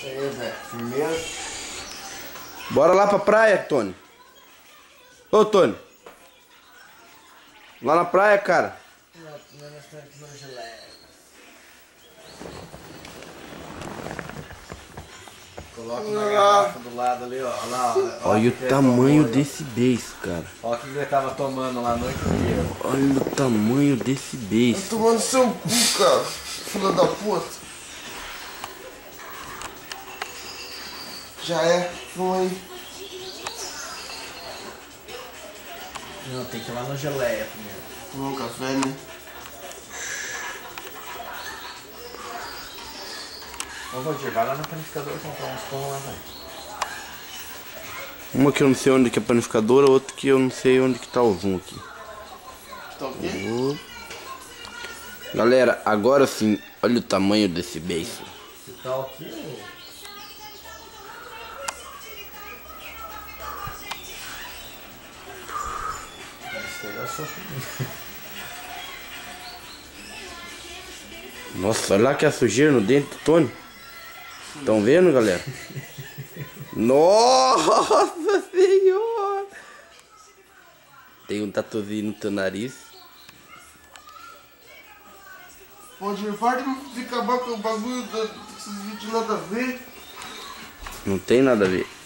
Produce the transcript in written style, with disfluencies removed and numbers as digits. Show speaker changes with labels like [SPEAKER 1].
[SPEAKER 1] É, Zé. Firmeza.
[SPEAKER 2] Bora lá pra praia, Tony. Ô, Tony. Lá na praia, cara.
[SPEAKER 1] Coloca uma garrafa do lado ali, ó. Lá, ó.
[SPEAKER 2] Olha o tamanho desse beiço, cara.
[SPEAKER 1] Olha o que ele tava tomando lá a noite inteira.
[SPEAKER 2] Olha o tamanho desse beiço.
[SPEAKER 3] Tomando seu cu, cara. Filha da puta. Já é. Vamos aí.
[SPEAKER 1] Não, tem que ir lá no Geleia primeiro.
[SPEAKER 3] Tomar um café, né?
[SPEAKER 1] Ô, Valdir, vai lá no panificador comprar uns pão lá, velho.
[SPEAKER 2] Uma que eu não sei onde que é a panificadora, outra que eu não sei onde que tá o zoom aqui.
[SPEAKER 3] Tá o quê?
[SPEAKER 2] Galera, agora sim, olha o tamanho desse beiço.
[SPEAKER 1] Que tal aqui, ô?
[SPEAKER 2] Nossa, olha lá que a sujeira no dente do Tony. Estão vendo, galera? Nossa senhora! Tem um tatuzinho no teu nariz.
[SPEAKER 3] Pode ficar com o bagulho desses vídeos nada a ver.
[SPEAKER 2] Não tem nada a ver.